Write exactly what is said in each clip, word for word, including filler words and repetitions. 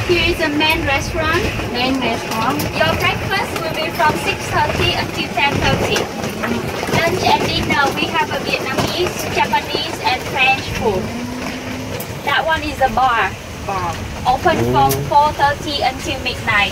Here is a main restaurant. Main restaurant. Your breakfast will be from six thirty until ten thirty. Lunch and dinner we have a Vietnamese, Japanese and French food. That one is a bar. Bar. Open from four thirty until midnight.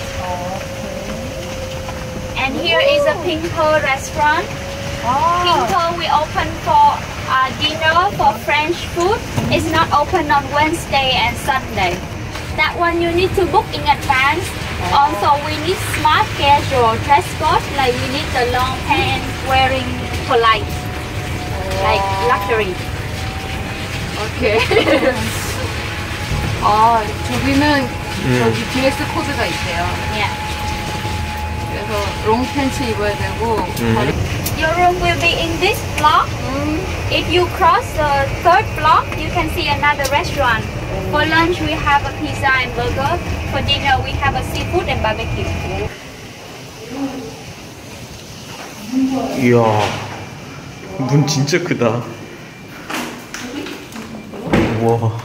And here is a Pink Pearl restaurant. Pink Pearl we open for uh, dinner for French food. It's not open on Wednesday and Sunday. That one you need to book in advance. Also we need smart casual dress code, like we need the long pants wearing polite, like luxury. 오케이. 아, 저기는 저기 드레스 코드가 있대요. Yeah. 그래서 롱 팬츠 입어야 되고. Your room will be in this block. If you cross the third block, you can see another restaurant. For lunch, we have a pizza and burger. For dinner, we have a seafood and barbecue. 이야, 문 진짜 크다. 우와.